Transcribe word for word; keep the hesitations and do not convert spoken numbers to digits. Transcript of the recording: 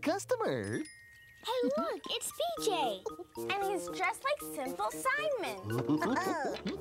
customer. Hey, look, it's P J. And he's dressed like Simple Simon.